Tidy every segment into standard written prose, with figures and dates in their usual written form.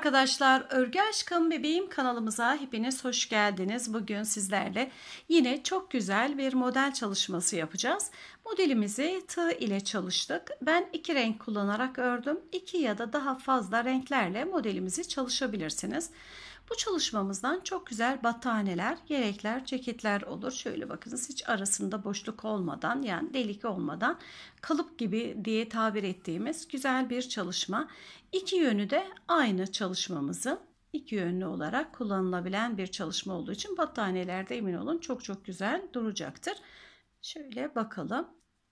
arkadaşlar, Örgü Aşkım Bebeğim kanalımıza hepiniz hoş geldiniz. Bugün sizlerle yine çok güzel bir model çalışması yapacağız. Modelimizi tığ ile çalıştık. Ben iki renk kullanarak ördüm. 2 ya da daha fazla renklerle modelimizi çalışabilirsiniz. Bu çalışmamızdan çok güzel battaniyeler, yelekler, ceketler olur. Şöyle bakınız, hiç arasında boşluk olmadan, yani delik olmadan kalıp gibi diye tabir ettiğimiz güzel bir çalışma. İki yönü de aynı çalışmamızın iki yönlü olarak kullanılabilen bir çalışma olduğu için battaniyelerde emin olun çok güzel duracaktır. Şöyle bakalım.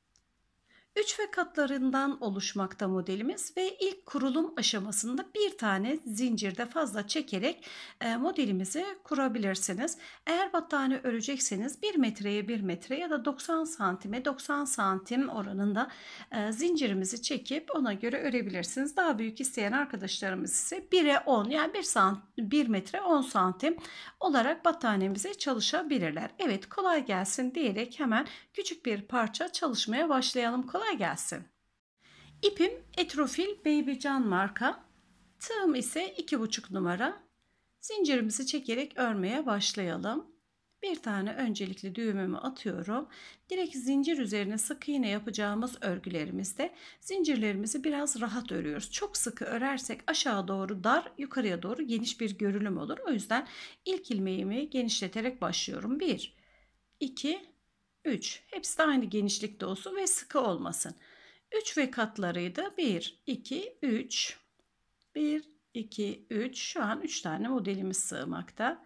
3 ve katlarından oluşmakta modelimiz ve ilk kurulum aşamasında bir tane zincirde fazla çekerek modelimizi kurabilirsiniz. Eğer battaniye örecekseniz 1 metreye 1 metre ya da 90 santime 90 santim oranında zincirimizi çekip ona göre örebilirsiniz. Daha büyük isteyen arkadaşlarımız ise 1'e 10, yani 1 metre 10 santim olarak battaniyemize çalışabilirler. Evet, kolay gelsin diyerek hemen küçük bir parça çalışmaya başlayalım. Kolay gelsin. İpim Etrofil Baby Can marka. Tığım ise 2,5 numara. Zincirimizi çekerek örmeye başlayalım. Bir tane öncelikli düğümümü atıyorum. Direkt zincir üzerine sık iğne yapacağımız örgülerimizde zincirlerimizi biraz rahat örüyoruz. Çok sıkı örersek aşağı doğru dar, yukarıya doğru geniş bir görünüm olur. O yüzden ilk ilmeğimi genişleterek başlıyorum. 1, 2, 3. Hepsi de aynı genişlikte olsun ve sıkı olmasın. 3 ve katlarıydı. 1, 2, 3. 1, 2, 3. Şu an 3 tane modelimiz sığmakta.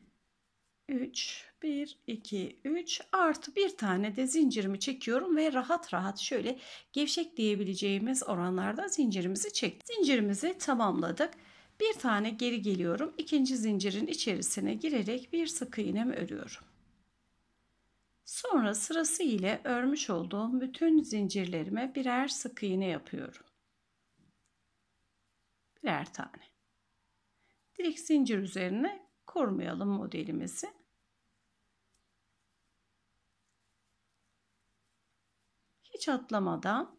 3, 1, 2, 3 artı bir tane de zincirimi çekiyorum ve rahat rahat şöyle gevşek diyebileceğimiz oranlarda zincirimizi çektik. Zincirimizi tamamladık. Bir tane geri geliyorum. İkinci zincirin içerisine girerek bir sık iğnemi örüyorum. Sonra sırası ile örmüş olduğum bütün zincirlerime birer sık iğne yapıyorum. Birer tane. Direkt zincir üzerine kurmayalım modelimizi. Hiç atlamadan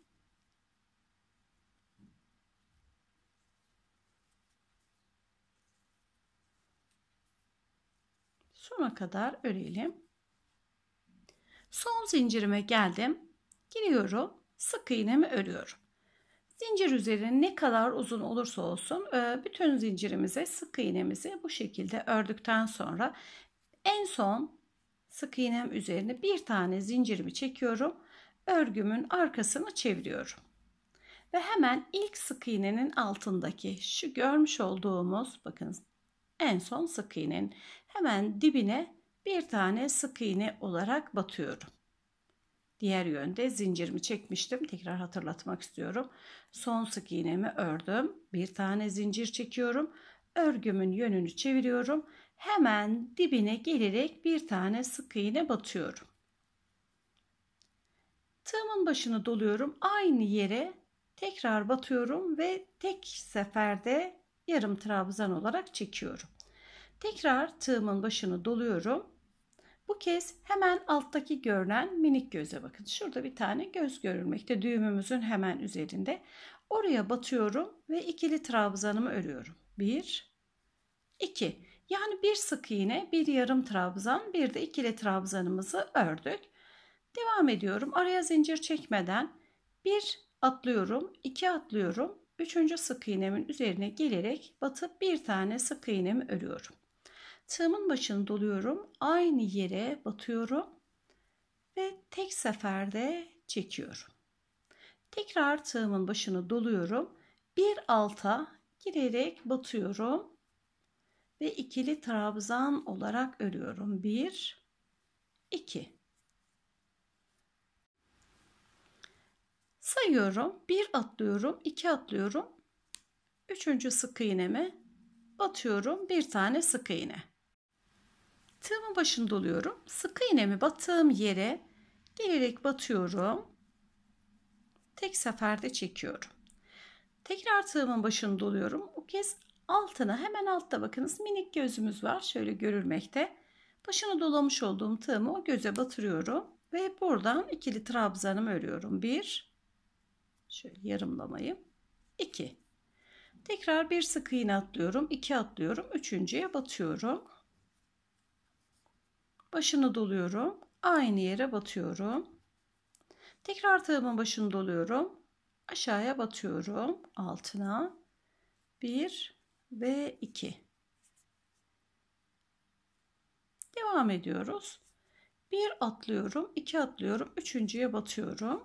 sona kadar örelim. Son zincirime geldim. Giriyorum. Sık iğnemi örüyorum. Zincir üzerine ne kadar uzun olursa olsun bütün zincirimize sık iğnemizi bu şekilde ördükten sonra en son sık iğnem üzerine bir tane zincirimi çekiyorum. Örgümün arkasını çeviriyorum. Ve hemen ilk sık iğnenin altındaki şu görmüş olduğumuz, bakın, en son sık iğnenin hemen dibine bir tane sık iğne olarak batıyorum. Diğer yönde zincirimi çekmiştim. Tekrar hatırlatmak istiyorum. Son sık iğnemi ördüm. Bir tane zincir çekiyorum. Örgümün yönünü çeviriyorum. Hemen dibine gelerek bir tane sık iğne batıyorum. Tığımın başını doluyorum. Aynı yere tekrar batıyorum ve tek seferde yarım trabzan olarak çekiyorum. Tekrar tığımın başını doluyorum. Bu kez hemen alttaki görünen minik göze bakın. Şurada bir tane göz görülmekte, düğümümüzün hemen üzerinde. Oraya batıyorum ve ikili trabzanımı örüyorum. 1, 2. Yani bir sık iğne, bir yarım trabzan, bir de ikili trabzanımızı ördük. Devam ediyorum. Araya zincir çekmeden 1 atlıyorum, 2 atlıyorum. 3. sık iğnemin üzerine gelerek batıp bir tane sık iğnemi örüyorum. Tığımın başını doluyorum. Aynı yere batıyorum ve tek seferde çekiyorum. Tekrar tığımın başını doluyorum. Bir alta girerek batıyorum ve ikili trabzan olarak örüyorum. 1, 2. Sayıyorum. 1 atlıyorum, 2 atlıyorum. 3. sık iğneme batıyorum. Bir tane sık iğne. Tığımın başını doluyorum. Sık iğnemi battığım yere gelerek batıyorum. Tek seferde çekiyorum. Tekrar tığımın başını doluyorum. Bu kez altına, hemen altta bakınız minik gözümüz var. Şöyle görülmekte. Başını dolamış olduğum tığımı o göze batırıyorum. Ve buradan ikili trabzanımı örüyorum. 1, şöyle yarımlamayı. 2. Tekrar bir sık iğne atlıyorum, 2 atlıyorum, üçüncüye batıyorum. Başını doluyorum, aynı yere batıyorum. Tekrar tığımın başını doluyorum, aşağıya batıyorum, altına 1 ve 2. Devam ediyoruz. 1 atlıyorum, 2 atlıyorum, üçüncüye batıyorum.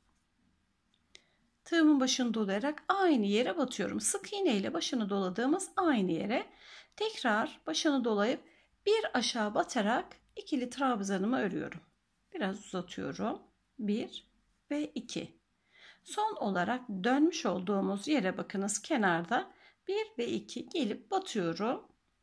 Tığımın başını dolayarak aynı yere batıyorum. Sık iğne ile başını doladığımız aynı yere tekrar başını dolayıp bir aşağı batarak ikili trabzanımı örüyorum. Biraz uzatıyorum. 1 ve 2. Son olarak dönmüş olduğumuz yere bakınız, kenarda 1 ve 2 gelip batıyorum.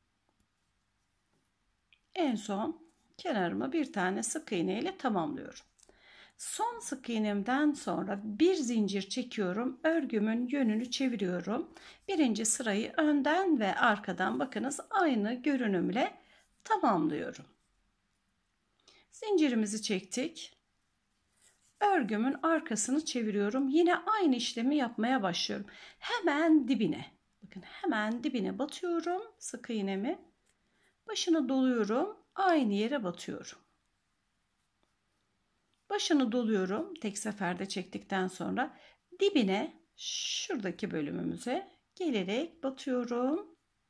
En son kenarıma bir tane sık iğne ile tamamlıyorum. Son sık iğnemden sonra bir zincir çekiyorum. Örgümün yönünü çeviriyorum. Birinci sırayı önden ve arkadan bakınız aynı görünümle tamamlıyorum. Zincirimizi çektik. Örgümün arkasını çeviriyorum. Yine aynı işlemi yapmaya başlıyorum. Hemen dibine. Bakın hemen dibine batıyorum sık iğnemi. Başını doluyorum. Aynı yere batıyorum. Başını doluyorum. Tek seferde çektikten sonra dibine, şuradaki bölümümüze gelerek batıyorum.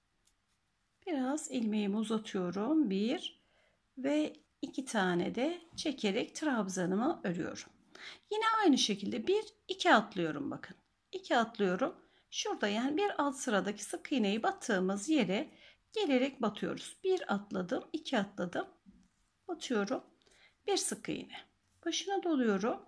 Biraz ilmeğimi uzatıyorum. 1 ve 2 tane de çekerek trabzanımı örüyorum. Yine aynı şekilde 1 2 atlıyorum, bakın. 2 atlıyorum. Şurada yani bir alt sıradaki sık iğneyi battığımız yere gelerek batıyoruz. 1 atladım, 2 atladım. Batıyorum. Bir sık iğne. Başına doluyorum.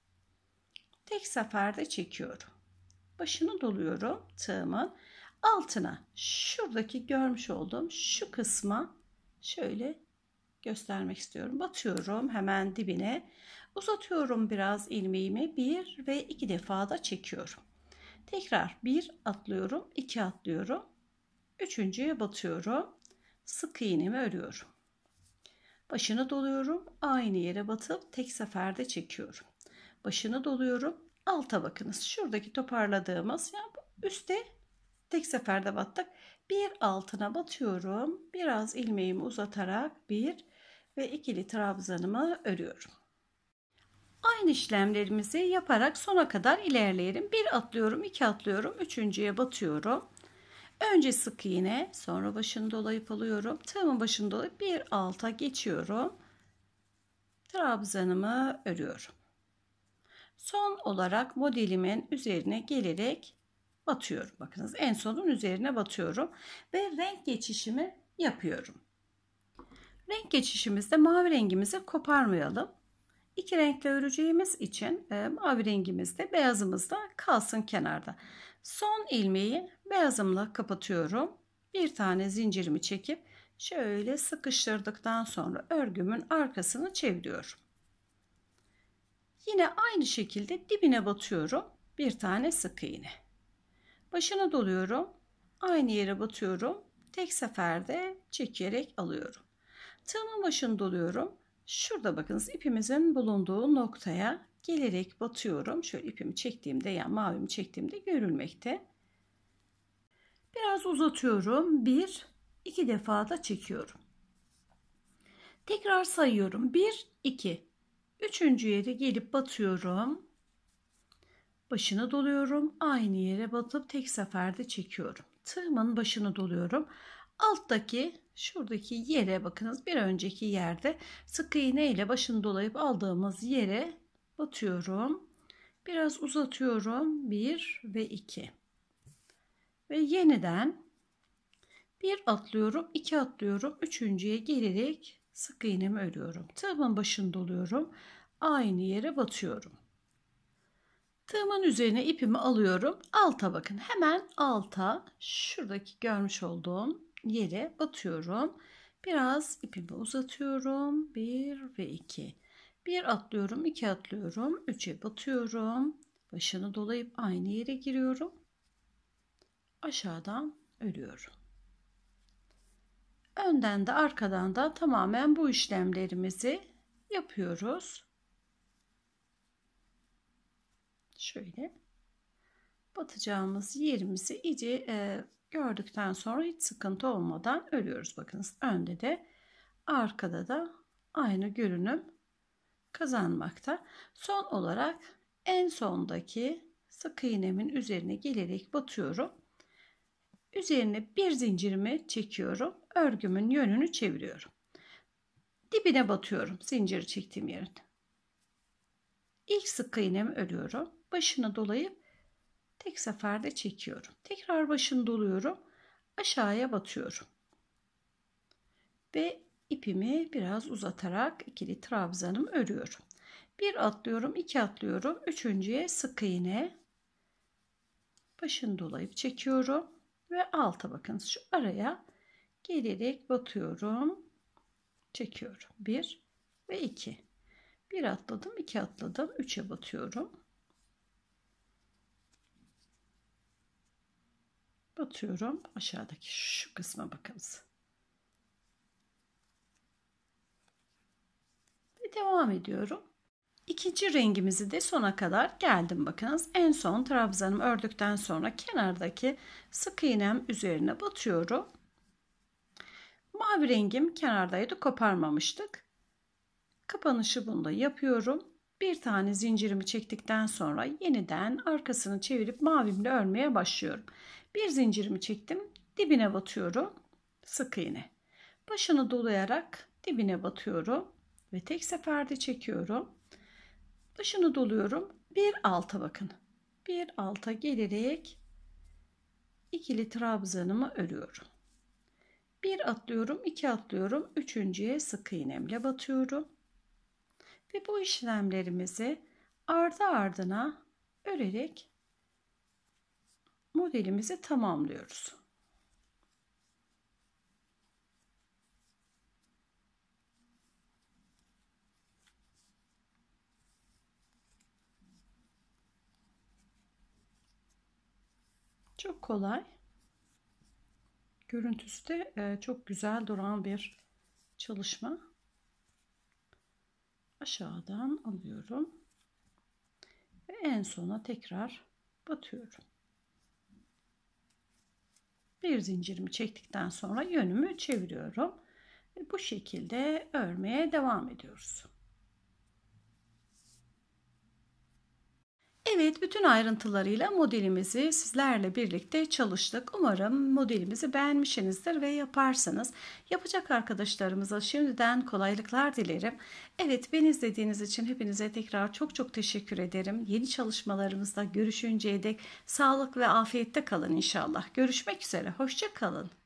Tek seferde çekiyorum. Başını doluyorum tığımın altına. Şuradaki görmüş olduğum şu kısma şöyle göstermek istiyorum. Batıyorum hemen dibine. Uzatıyorum biraz ilmeğimi. 1 ve 2 defa da çekiyorum. Tekrar 1 atlıyorum, 2 atlıyorum. Üçüncüye batıyorum. Sık iğnemi örüyorum. Başını doluyorum. Aynı yere batıp tek seferde çekiyorum. Başını doluyorum. Alta bakınız. Şuradaki toparladığımız, yani üstte tek seferde battık. Bir altına batıyorum. Biraz ilmeğimi uzatarak 1 ve ikili trabzanımı örüyorum. Aynı işlemlerimizi yaparak sona kadar ilerleyelim. 1 atlıyorum, 2 atlıyorum, üçüncüye batıyorum. Önce sık iğne, sonra başını dolayıp alıyorum. Tığımın başını dolayıp bir alta geçiyorum. Trabzanımı örüyorum. Son olarak modelimin üzerine gelerek batıyorum. Bakınız en sonun üzerine batıyorum ve renk geçişimi yapıyorum. Renk geçişimizde mavi rengimizi koparmayalım. İki renkle öreceğimiz için mavi rengimiz de beyazımız da kalsın kenarda. Son ilmeği beyazımla kapatıyorum. Bir tane zincirimi çekip şöyle sıkıştırdıktan sonra örgümün arkasını çeviriyorum. Yine aynı şekilde dibine batıyorum. Bir tane sık iğne. Başına doluyorum. Aynı yere batıyorum. Tek seferde çekerek alıyorum. Tığımın başını doluyorum. Şurada bakınız ipimizin bulunduğu noktaya gelerek batıyorum. Şöyle ipimi çektiğimde, yani mavimi çektiğimde görülmekte. Biraz uzatıyorum. 1 2 defa da çekiyorum. Tekrar sayıyorum. 1 2. Üçüncü yere gelip batıyorum. Başını doluyorum. Aynı yere batıp tek seferde çekiyorum. Tığımın başını doluyorum. Alttaki şuradaki yere bakınız, bir önceki yerde sık iğne ile başını dolayıp aldığımız yere batıyorum. Biraz uzatıyorum. 1 ve 2. Ve yeniden 1 atlıyorum, 2 atlıyorum. Üçüncüye gelerek sık iğnemi örüyorum. Tığımın başını doluyorum. Aynı yere batıyorum. Tığımın üzerine ipimi alıyorum. Alta bakın. Hemen alta, şuradaki görmüş olduğum yere batıyorum. Biraz ipimi uzatıyorum. 1 ve 2. 1 atlıyorum, 2 atlıyorum. 3'e batıyorum. Başını dolayıp aynı yere giriyorum. Aşağıdan örüyorum. Önden de arkadan da tamamen bu işlemlerimizi yapıyoruz. Şöyle batacağımız yerimizi iyice gördükten sonra hiç sıkıntı olmadan örüyoruz. Bakınız önde de arkada da aynı görünüm kazanmakta. Son olarak en sondaki sık iğnemin üzerine gelerek batıyorum. Üzerine bir zincirimi çekiyorum. Örgümün yönünü çeviriyorum. Dibine batıyorum zinciri çektiğim yerin. İlk sık iğnemi örüyorum. Başını dolayıp tek seferde çekiyorum. Tekrar başını doluyorum. Aşağıya batıyorum. Ve ipimi biraz uzatarak ikili trabzanımı örüyorum. Bir atlıyorum, iki atlıyorum. Üçüncüye sık iğne. Başını dolayıp çekiyorum. Ve alta bakın şu araya gelerek batıyorum. Çekiyorum. 1 ve 2. 1 atladım, 2 atladım. 3'e batıyorum. Batıyorum. Aşağıdaki şu kısma bakınız. Ve devam ediyorum. İkinci rengimizi de sona kadar geldim bakınız. En son trabzanımı ördükten sonra kenardaki sık iğnem üzerine batıyorum. Mavi rengim kenardaydı, koparmamıştık. Kapanışı bunda yapıyorum. Bir tane zincirimi çektikten sonra yeniden arkasını çevirip mavimle örmeye başlıyorum. Bir zincirimi çektim, dibine batıyorum. Sık iğne. Başını dolayarak dibine batıyorum ve tek seferde çekiyorum. Başını doluyorum. Bir alta bakın. Bir alta gelerek ikili trabzanımı örüyorum. Bir atlıyorum, iki atlıyorum. Üçüncüye sık iğnemle batıyorum. Ve bu işlemlerimizi ardı ardına örerek modelimizi tamamlıyoruz. Çok kolay. Görüntüsü de çok güzel duran bir çalışma. Aşağıdan alıyorum ve en sona tekrar batıyorum. Bir zincirimi çektikten sonra yönümü çeviriyorum ve bu şekilde örmeye devam ediyoruz. Evet, bütün ayrıntılarıyla modelimizi sizlerle birlikte çalıştık. Umarım modelimizi beğenmişsinizdir ve yaparsınız. Yapacak arkadaşlarımıza şimdiden kolaylıklar dilerim. Evet, beni izlediğiniz için hepinize tekrar çok teşekkür ederim. Yeni çalışmalarımızda görüşünceye dek sağlık ve afiyette kalın inşallah. Görüşmek üzere, hoşça kalın.